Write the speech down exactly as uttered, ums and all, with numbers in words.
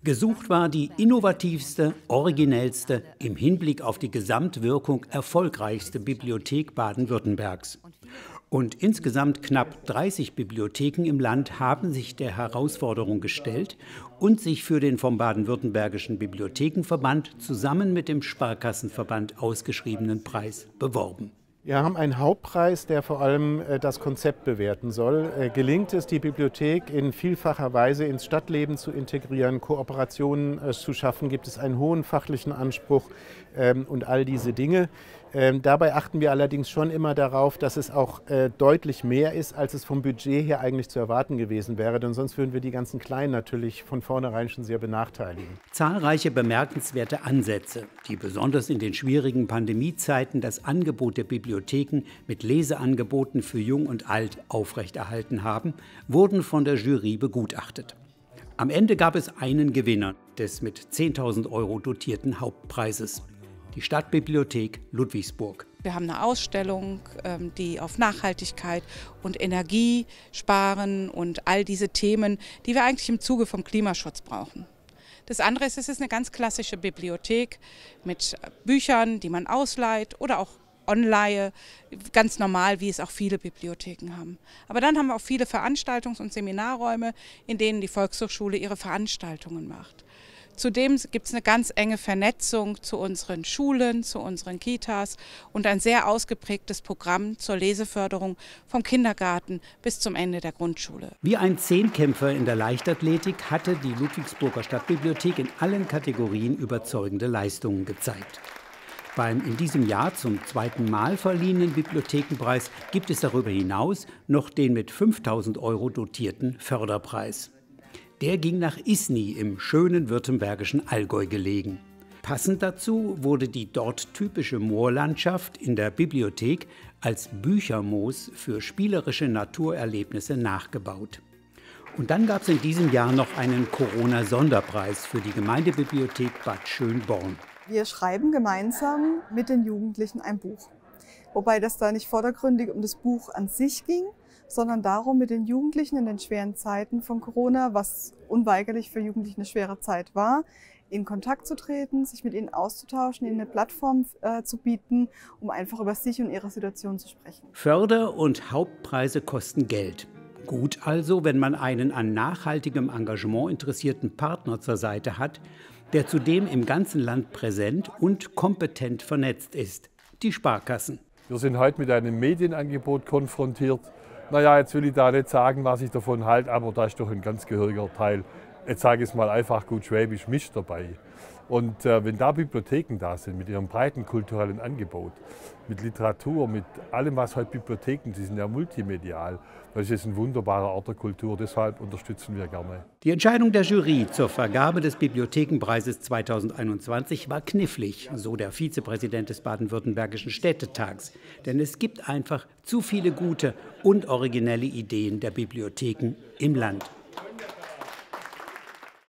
Gesucht war die innovativste, originellste, im Hinblick auf die Gesamtwirkung erfolgreichste Bibliothek Baden-Württembergs. Und insgesamt knapp dreißig Bibliotheken im Land haben sich der Herausforderung gestellt und sich für den vom Baden-Württembergischen Bibliothekenverband zusammen mit dem Sparkassenverband ausgeschriebenen Preis beworben. Wir haben einen Hauptpreis, der vor allem äh, das Konzept bewerten soll. Äh, gelingt es, die Bibliothek in vielfacher Weise ins Stadtleben zu integrieren, Kooperationen äh, zu schaffen, gibt es einen hohen fachlichen Anspruch ähm, und all diese Dinge. Ähm, dabei achten wir allerdings schon immer darauf, dass es auch äh, deutlich mehr ist, als es vom Budget her eigentlich zu erwarten gewesen wäre, denn sonst würden wir die ganzen Kleinen natürlich von vornherein schon sehr benachteiligen. Zahlreiche bemerkenswerte Ansätze, die besonders in den schwierigen Pandemiezeiten das Angebot der Bibliotheken mit Leseangeboten für Jung und Alt aufrechterhalten haben, wurden von der Jury begutachtet. Am Ende gab es einen Gewinner des mit zehntausend Euro dotierten Hauptpreises: die Stadtbibliothek Ludwigsburg. Wir haben eine Ausstellung, die auf Nachhaltigkeit und Energie sparen und all diese Themen, die wir eigentlich im Zuge vom Klimaschutz brauchen. Das andere ist, es ist eine ganz klassische Bibliothek mit Büchern, die man ausleiht oder auch online, ganz normal, wie es auch viele Bibliotheken haben. Aber dann haben wir auch viele Veranstaltungs- und Seminarräume, in denen die Volkshochschule ihre Veranstaltungen macht. Zudem gibt es eine ganz enge Vernetzung zu unseren Schulen, zu unseren Kitas und ein sehr ausgeprägtes Programm zur Leseförderung vom Kindergarten bis zum Ende der Grundschule. Wie ein Zehnkämpfer in der Leichtathletik hatte die Ludwigsburger Stadtbibliothek in allen Kategorien überzeugende Leistungen gezeigt. Beim in diesem Jahr zum zweiten Mal verliehenen Bibliothekenpreis gibt es darüber hinaus noch den mit fünftausend Euro dotierten Förderpreis. Der ging nach Isny im schönen württembergischen Allgäu gelegen. Passend dazu wurde die dort typische Moorlandschaft in der Bibliothek als Büchermoos für spielerische Naturerlebnisse nachgebaut. Und dann gab es in diesem Jahr noch einen Corona-Sonderpreis für die Gemeindebibliothek Bad Schönborn. Wir schreiben gemeinsam mit den Jugendlichen ein Buch. Wobei das da nicht vordergründig um das Buch an sich ging, sondern darum, mit den Jugendlichen in den schweren Zeiten von Corona, was unweigerlich für Jugendliche eine schwere Zeit war, in Kontakt zu treten, sich mit ihnen auszutauschen, ihnen eine Plattform äh, zu bieten, um einfach über sich und ihre Situation zu sprechen. Förder- und Hauptpreise kosten Geld. Gut also, wenn man einen an nachhaltigem Engagement interessierten Partner zur Seite hat, der zudem im ganzen Land präsent und kompetent vernetzt ist: die Sparkassen. Wir sind heute mit einem Medienangebot konfrontiert. Naja, jetzt will ich da nicht sagen, was ich davon halte, aber da ist doch ein ganz gehöriger Teil, jetzt sage ich es mal einfach gut schwäbisch, Mist dabei. Und äh, wenn da Bibliotheken da sind, mit ihrem breiten kulturellen Angebot, mit Literatur, mit allem, was heute Bibliotheken, die sind ja multimedial, das ist ein wunderbarer Ort der Kultur, deshalb unterstützen wir gerne. Die Entscheidung der Jury zur Vergabe des Bibliothekenpreises zweitausendeinundzwanzig war knifflig, so der Vizepräsident des Baden-Württembergischen Städtetags. Denn es gibt einfach zu viele gute und originelle Ideen der Bibliotheken im Land.